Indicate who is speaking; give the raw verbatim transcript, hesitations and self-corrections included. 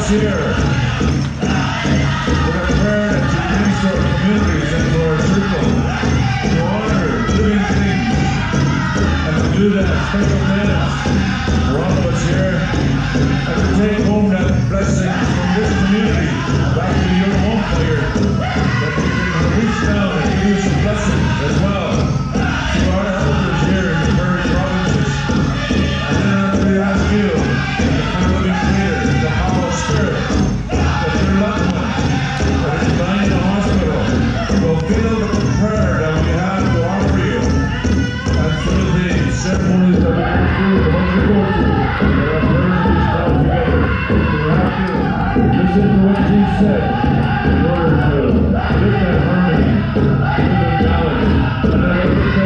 Speaker 1: this year, with a prayer that you bring to our communities and to our circle, to honor living things, and to do that special dance for all of us here, and to take home that blessing from this community back to your home player, that we can reach down and give you some blessings as well to our elders here in the Prairie provinces. And then after we ask you, the following leader, the Powwow spirit, that your loved one that is lying in the hospital will feel the prayer that we have to offer you. And through the ceremonies that we go through, the ones we go through, that our prayers be held together. We have to listen to what he said in order to live that harmony, live that balance, and then